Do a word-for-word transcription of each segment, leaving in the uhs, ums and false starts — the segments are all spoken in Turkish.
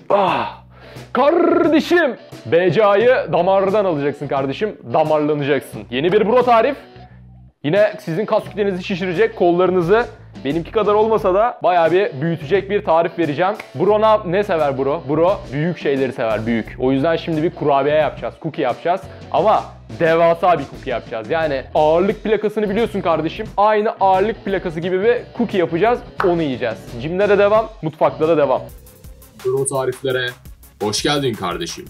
Ah! Kardeşim! B C A'yı damardan alacaksın kardeşim. Damarlanacaksın. Yeni bir bro tarif. Yine sizin kas kütlenizi şişirecek, kollarınızı benimki kadar olmasa da bayağı bir büyütecek bir tarif vereceğim. Bro ne, ne sever bro? Bro büyük şeyleri sever, büyük. O yüzden şimdi bir kurabiye yapacağız, cookie yapacağız. Ama devasa bir cookie yapacağız. Yani ağırlık plakasını biliyorsun kardeşim. Aynı ağırlık plakası gibi bir cookie yapacağız, onu yiyeceğiz. Jim'de de devam, mutfakta da devam. Bro tariflere hoş geldin kardeşim.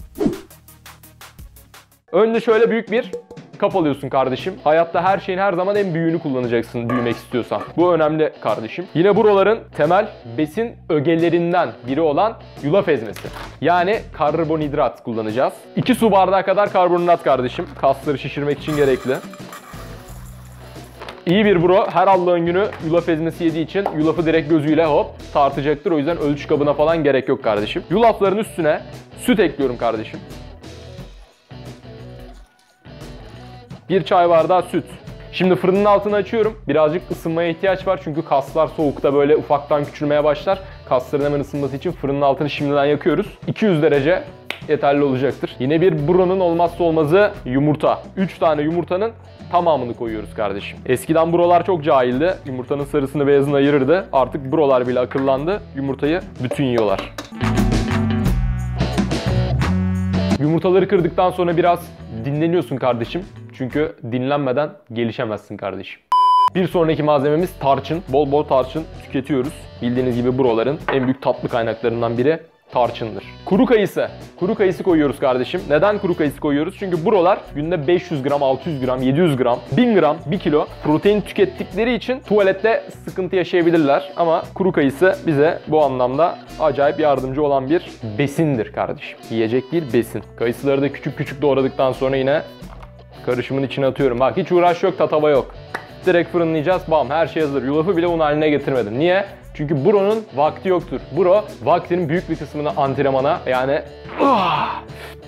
Önce şöyle büyük bir kap alıyorsun kardeşim. Hayatta her şeyin her zaman en büyüğünü kullanacaksın büyümek istiyorsan. Bu önemli kardeşim. Yine buraların temel besin ögelerinden biri olan yulaf ezmesi. Yani karbonhidrat kullanacağız. iki su bardağı kadar karbonhidrat kardeşim. Kasları şişirmek için gerekli. İyi bir bro her Allah'ın günü yulaf ezmesi yediği için yulafı direkt gözüyle hop tartacaktır. O yüzden ölçü kabına falan gerek yok kardeşim. Yulafların üstüne süt ekliyorum kardeşim. Bir çay bardağı süt. Şimdi fırının altını açıyorum. Birazcık ısınmaya ihtiyaç var çünkü kaslar soğukta böyle ufaktan küçülmeye başlar. Kasların hemen ısınması için fırının altını şimdiden yakıyoruz. iki yüz derece yeterli olacaktır. Yine bir bro'nun olmazsa olmazı yumurta. üç tane yumurtanın tamamını koyuyoruz kardeşim. Eskiden brolar çok cahildi. Yumurtanın sarısını beyazını ayırırdı. Artık brolar bile akıllandı. Yumurtayı bütün yiyorlar. Yumurtaları kırdıktan sonra biraz dinleniyorsun kardeşim. Çünkü dinlenmeden gelişemezsin kardeşim. Bir sonraki malzememiz tarçın. Bol bol tarçın tüketiyoruz. Bildiğiniz gibi broların en büyük tatlı kaynaklarından biri tarçındır. Kuru kayısı. Kuru kayısı koyuyoruz kardeşim. Neden kuru kayısı koyuyoruz? Çünkü brolar günde beş yüz gram, altı yüz gram, yedi yüz gram, bin gram, bir kilo protein tükettikleri için tuvalette sıkıntı yaşayabilirler. Ama kuru kayısı bize bu anlamda acayip yardımcı olan bir besindir kardeşim. Yiyecek bir besin. Kayısıları da küçük küçük doğradıktan sonra yine karışımın içine atıyorum. Bak hiç uğraş yok, tatava yok. Direkt fırınlayacağız. Bam, her şey hazır. Yulafı bile un haline getirmedim. Niye? Çünkü bro'nun vakti yoktur. Bro vaktinin büyük bir kısmını antrenmana yani uh,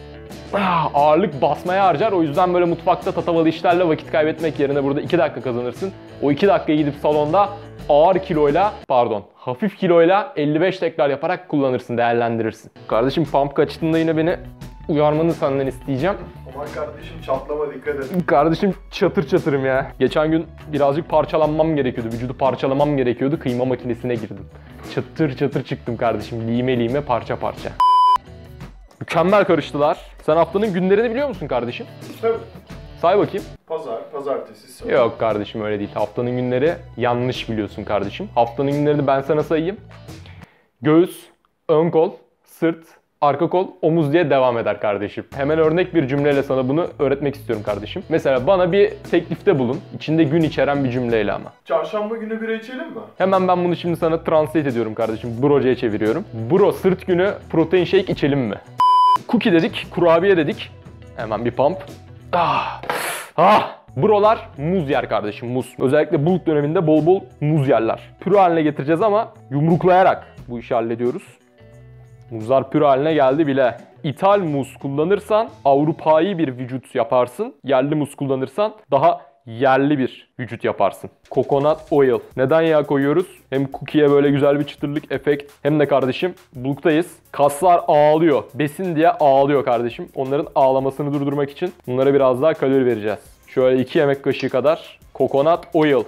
uh, ağırlık basmaya harcar. O yüzden böyle mutfakta tatavalı işlerle vakit kaybetmek yerine burada iki dakika kazanırsın. O iki dakikaya gidip salonda ağır kiloyla, pardon hafif kiloyla elli beş tekrar yaparak kullanırsın, değerlendirirsin. Kardeşim pump kaçtığında yine beni uyarmanı senden isteyeceğim. Aman kardeşim çatlama, dikkat et. Kardeşim çatır çatırım ya. Geçen gün birazcık parçalanmam gerekiyordu. Vücudu parçalamam gerekiyordu. Kıyma makinesine girdim. Çatır çatır çıktım kardeşim. Lime lime, parça parça. Mükemmel karıştılar. Sen haftanın günlerini biliyor musun kardeşim? Tabii. Say bakayım. Pazar, pazartesi, salı. Yok kardeşim öyle değil. Haftanın günleri yanlış biliyorsun kardeşim. Haftanın günlerini ben sana sayayım. Göğüs, ön kol, sırt, arka kol, omuz diye devam eder kardeşim. Hemen örnek bir cümleyle sana bunu öğretmek istiyorum kardeşim. Mesela bana bir teklifte bulun. İçinde gün içeren bir cümleyle ama. Çarşamba günü bira içelim mi? Hemen ben bunu şimdi sana translate ediyorum kardeşim. Bro'ya çeviriyorum. Bro sırt günü protein shake içelim mi? Cookie dedik, kurabiye dedik. Hemen bir pump. Ah! Ah! Brolar muz yer kardeşim, muz. Özellikle bulk döneminde bol bol muz yerler. Püre haline getireceğiz ama yumruklayarak bu işi hallediyoruz. Muzlar püre haline geldi bile. İthal muz kullanırsan Avrupa'yı bir vücut yaparsın. Yerli muz kullanırsan daha yerli bir vücut yaparsın. Coconut oil. Neden yağ koyuyoruz? Hem cookie'ye böyle güzel bir çıtırlık efekt hem de kardeşim bulktayız. Kaslar ağlıyor. Besin diye ağlıyor kardeşim. Onların ağlamasını durdurmak için bunlara biraz daha kalori vereceğiz. Şöyle iki yemek kaşığı kadar coconut oil.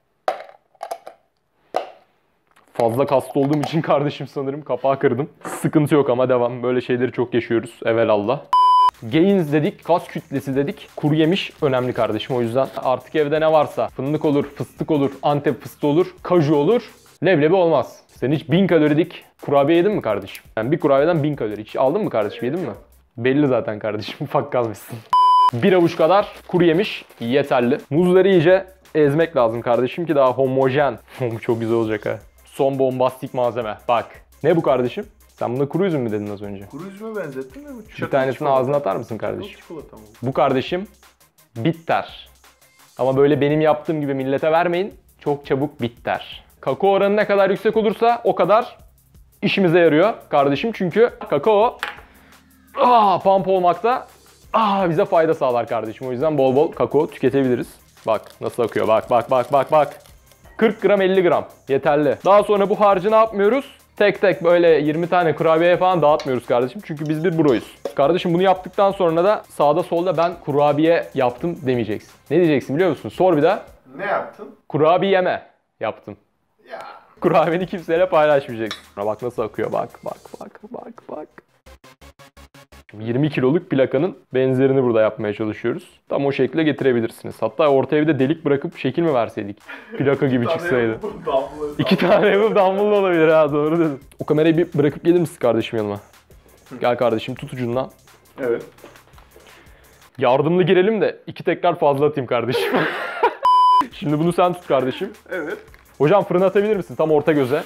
Fazla kaslı olduğum için kardeşim sanırım kapağı kırdım. Sıkıntı yok ama devam. Böyle şeyleri çok yaşıyoruz evelallah. Gains dedik, kas kütlesi dedik. Kuru yemiş önemli kardeşim, o yüzden artık evde ne varsa fındık olur, fıstık olur, Antep fıstığı olur, kaju olur. Leblebi olmaz. Sen hiç bin kalorilik kurabiye yedin mi kardeşim? Yani bir kurabiyeden bin kalori. Hiç aldın mı kardeşim, yedin mi? Belli zaten kardeşim, ufak kalmışsın. Bir avuç kadar kuru yemiş yeterli. Muzları iyice ezmek lazım kardeşim ki daha homojen. Bu çok güzel olacak ha. Son bombastik malzeme. Bak. Ne bu kardeşim? Sen buna kuru üzüm mü dedin az önce? Kuru üzüme benzettin mi? Bir tanesini ağzına atar mısın kardeşim? Çikolata mı? Bu kardeşim bitter. Ama böyle benim yaptığım gibi millete vermeyin. Çok çabuk bitter. Kakao oranı ne kadar yüksek olursa o kadar işimize yarıyor kardeşim. Çünkü kakao ah, pump olmakta ah, bize fayda sağlar kardeşim. O yüzden bol bol kakao tüketebiliriz. Bak nasıl akıyor. Bak bak bak bak bak. kırk gram elli gram yeterli. Daha sonra bu harcı ne yapmıyoruz? tek tek böyle yirmi tane kurabiye falan dağıtmıyoruz kardeşim. Çünkü biz bir broyuz. Kardeşim bunu yaptıktan sonra da sağda solda ben kurabiye yaptım demeyeceksin. Ne diyeceksin biliyor musun? Sor bir daha. Ne yaptın? Kurabiyeme yaptım. Ya. Kurabiyeni kimseyle paylaşmayacaksın. Bak nasıl akıyor, bak bak bak bak bak. yirmi kiloluk plakanın benzerini burada yapmaya çalışıyoruz. Tam o şekilde getirebilirsiniz. Hatta ortaya bir de delik bırakıp şekil mi verseydik? Plaka gibi çıksaydı. İki tane yapıp dumbbell olabilir ha, doğru dedin. O kamerayı bir bırakıp gelir misin kardeşim yanıma? Gel kardeşim, tut ucundan. Evet. Yardımlı girelim de iki tekrar fazla atayım kardeşim. Şimdi bunu sen tut kardeşim. Evet. Hocam fırına atabilir misin? Tam orta göze.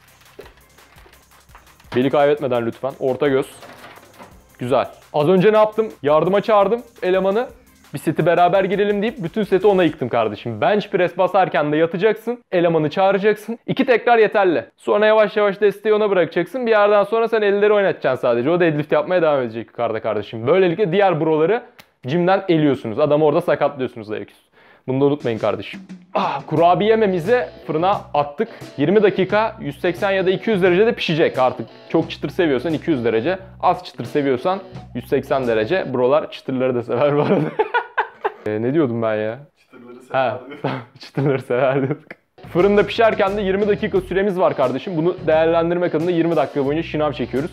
Beli kaybetmeden lütfen. Orta göz. Güzel. Az önce ne yaptım? Yardıma çağırdım elemanı. Bir seti beraber girelim deyip bütün seti ona yıktım kardeşim. Bench press basarken de yatacaksın. Elemanı çağıracaksın. İki tekrar yeterli. Sonra yavaş yavaş desteği ona bırakacaksın. Bir yerden sonra sen elleri oynatacaksın sadece. O deadlift yapmaya devam edecek yukarıda kardeşim. Böylelikle diğer broları jimden eliyorsunuz. Adamı orada sakatlıyorsunuz ayaküstü. Bunu da unutmayın kardeşim. Ah, kurabiye yememizi fırına attık. yirmi dakika yüz seksen ya da iki yüz derecede pişecek artık. Çok çıtır seviyorsan iki yüz derece. Az çıtır seviyorsan yüz seksen derece. Brolar çıtırları da sever bu arada. e, ne diyordum ben ya? Çıtırları Ha, sever. çıtırları sever dedik. Fırında pişerken de yirmi dakika süremiz var kardeşim. Bunu değerlendirmek adına yirmi dakika boyunca şınav çekiyoruz.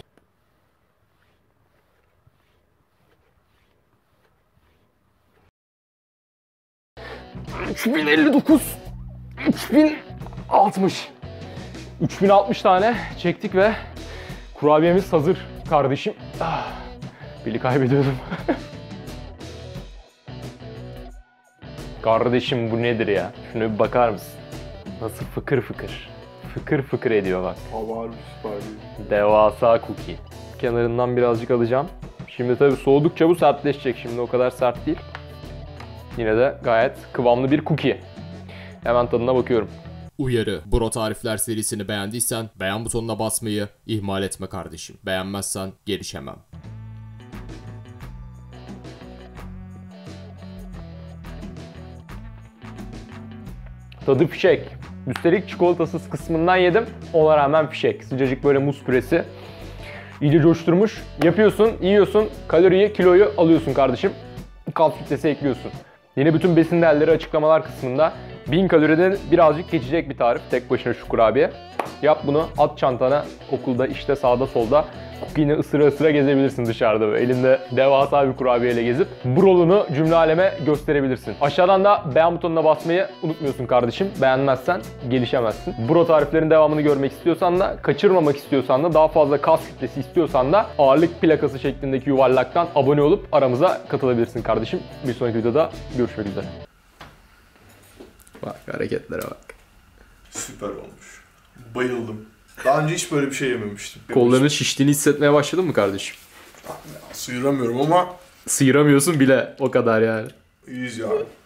üç bin elli dokuz, üç bin altmış. üç bin altmış tane çektik ve kurabiyemiz hazır kardeşim. Ah, bili kaybediyordum. Kardeşim bu nedir ya? Şuna bir bakar mısın? Nasıl fıkır fıkır. Fıkır fıkır ediyor bak. Hava süper değil. Devasa cookie. Kenarından birazcık alacağım. Şimdi tabii soğudukça bu sertleşecek. Şimdi o kadar sert değil. Yine de gayet kıvamlı bir cookie. Hemen tadına bakıyorum. Uyarı. Bro Tarifler serisini beğendiysen beğen butonuna basmayı ihmal etme kardeşim. Beğenmezsen gelişemem. Tadı fişek. Üstelik çikolatasız kısmından yedim. Ona rağmen fişek. Sıcacık böyle muz püresi. İyice coşturmuş. Yapıyorsun, yiyorsun. Kaloriyi, kiloyu alıyorsun kardeşim. Kalp kütlesi ekliyorsun. Yine bütün besin değerleri açıklamalar kısmında. bin kaloriden birazcık geçecek bir tarif. Tek başına şu kurabiye. Yap bunu, at çantana. Okulda, işte sağda solda. Yine ısıra ısıra gezebilirsin dışarıda. Böyle. Elinde devasa bir kurabiyeyle gezip brolunu cümle aleme gösterebilirsin. Aşağıdan da beğen butonuna basmayı unutmuyorsun kardeşim. Beğenmezsen gelişemezsin. Bro tariflerin devamını görmek istiyorsan da, kaçırmamak istiyorsan da, daha fazla kas kütlesi istiyorsan da ağırlık plakası şeklindeki yuvarlaktan abone olup aramıza katılabilirsin kardeşim. Bir sonraki videoda görüşmek üzere. Bak hareketlere bak. Süper olmuş. Bayıldım. Daha önce hiç böyle bir şey yememiştim. Kollarının şiştiğini hissetmeye başladın mı kardeşim? Sıyıramıyorum ama Sıyıramıyorsun bile, o kadar yani. iyiyiz yani.